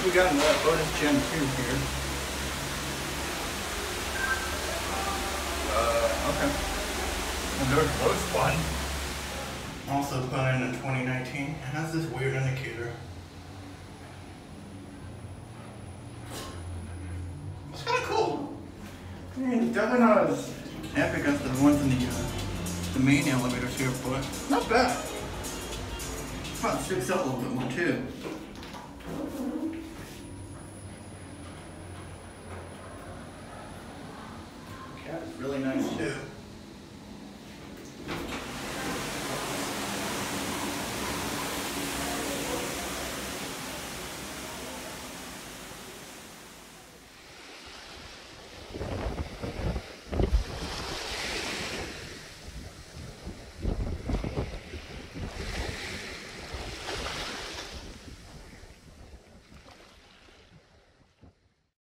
we got an Otis Gen2 here. Okay. And there's a low spot. Also put in 2019. It has this weird indicator. It's kind of cool. I mean, definitely not as epic as the ones in the main elevators here, but not bad. About sticks out a little bit more too.